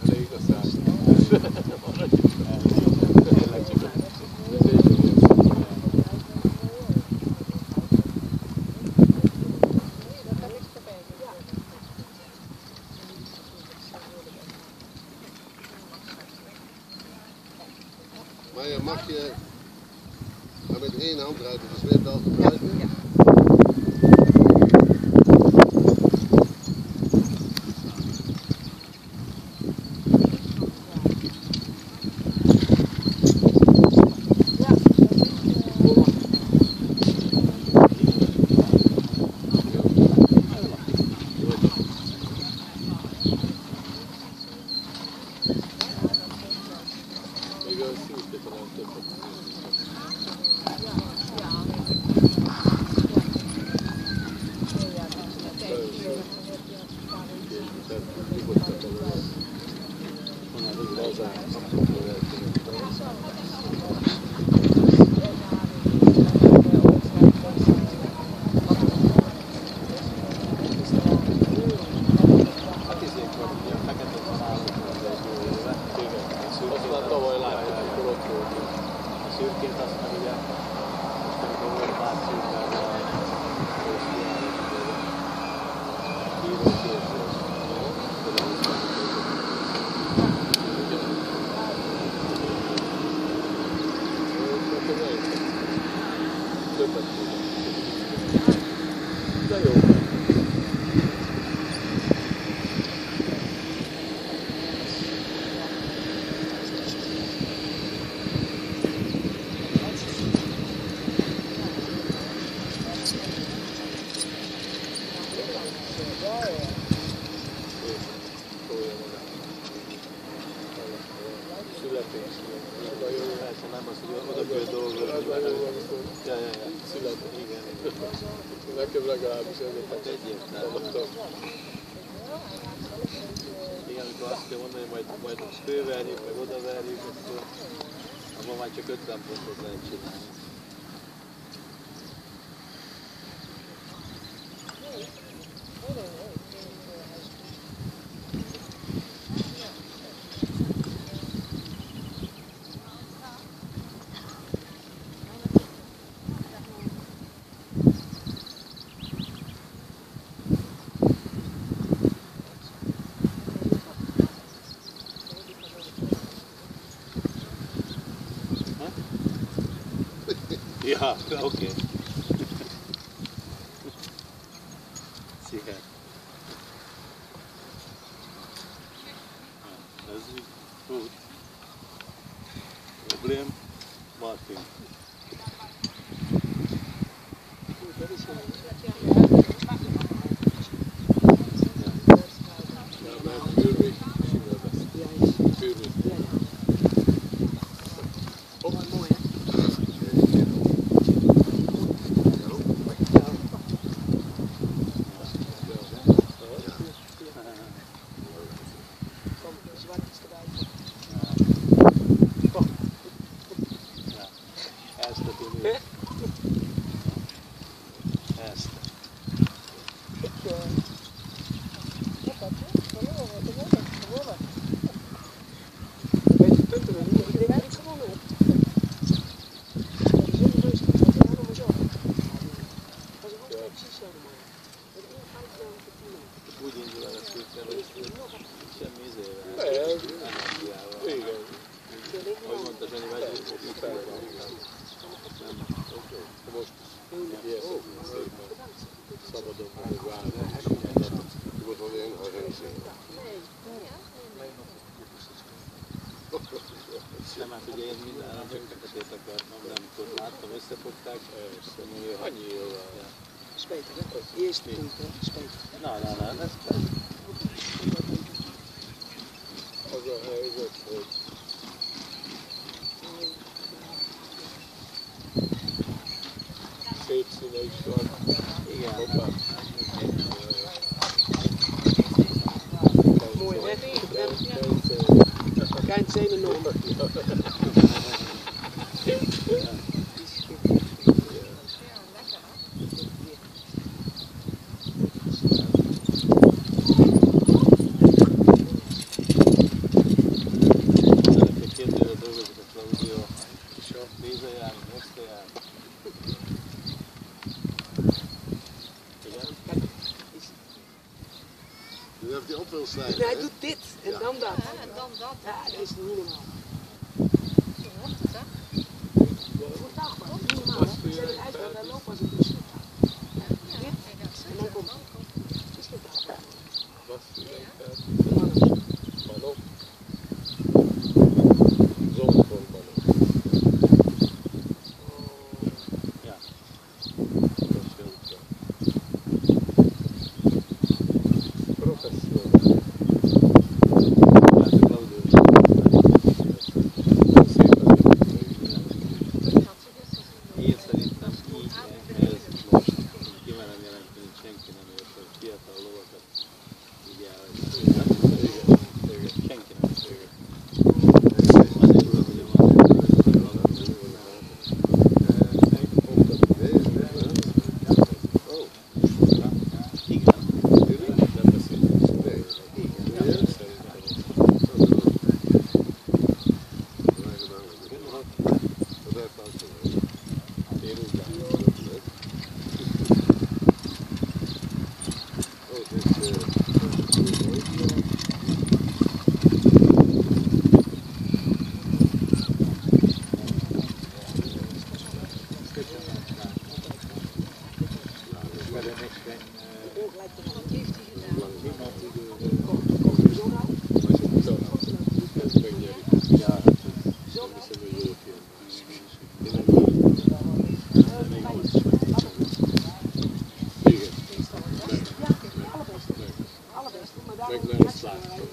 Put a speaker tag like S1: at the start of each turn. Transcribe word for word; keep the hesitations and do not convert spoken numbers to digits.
S1: elég a szám.
S2: Maar je mag je maar met één hand rijden, dus weet dat te blijven. Ja. Nekem legalábbis ezeket egyértelműen.
S3: Igen, amikor azt kell mondani, hogy majd, majd főverjük, meg odaverjük, akkor abban már csak ötven pontot lehet csinálni. Ja, oké. Okay. Sicher. Ja, das ist gut. Problem, Martin. Úgy indul el a szürke, hogy semmi izével.
S1: Igen.
S3: Ahogy mondta Zsani, vagy úgy felvan.
S1: Most ilyen szépen szabadon vagyok várni.
S2: Je moet wel weer een organiseren.
S3: Nem, hát ugye én minden állam csak feketét akartam, de amikor láttam, összefogták,
S1: Annyi jó van.
S4: Spijtig, hè? Eerste punt, hè? Spijtig.
S3: Na, na, na, ez
S1: Az a helyzet, hogy szép színe is van.
S3: igen.
S1: Hoppá.
S4: Mooi, hè?
S1: Kijk,
S4: Keinzene enorm.
S5: dan dat.
S4: Ja, dat is niet normaal.
S5: Zo hoort het, hè?
S4: Goed dag, man. Niet normaal, hè. Zet het uit, want dan loopt als het misschien gaat.
S5: Ja, hij gaat
S4: En dan
S5: zitten.
S4: komt
S5: Dan
S4: het.
S5: komt
S4: Het is niet daar.
S1: Was die
S5: Ja.
S1: leeftijd?
S4: Mannen.
S1: Mannen. Zonnevol mannen.
S3: Ja. Dat scheelt wel.
S1: Professioneel.
S3: Ja, de blauwdeur.
S1: Dat is zeker niet.
S5: dat had ze gisteren zien.
S3: Hier staat iets aan i, ez most kimerem jelenteni senki nem ért, hogy fiatal lovakat ideál.
S1: Igen, igen.
S3: Senki nem ért. Azért tudom, hogy van
S2: Oh,
S3: igen.
S1: Nem beszélünk.
S2: nee.
S1: Igen, szerintem.
S2: Dat blijft fout zijn.
S1: Én úgy látom.
S2: Oh, dit is eh,
S3: Verder niks, geen
S4: De oog lijkt erop.
S5: Wat heeft hij gedaan?
S3: niemand die de...
S4: Komt komt er zo uit?
S1: Maar ze moet zo nou. Dat is een beetje
S3: Ja,
S4: Zo
S1: dat
S4: uit?
S1: is een European. Igen.
S4: Ja, allerbeste. Allerbeste. Maar daarom
S1: Ben ik naar
S4: gaat ze
S1: geslaagd.
S4: eruit.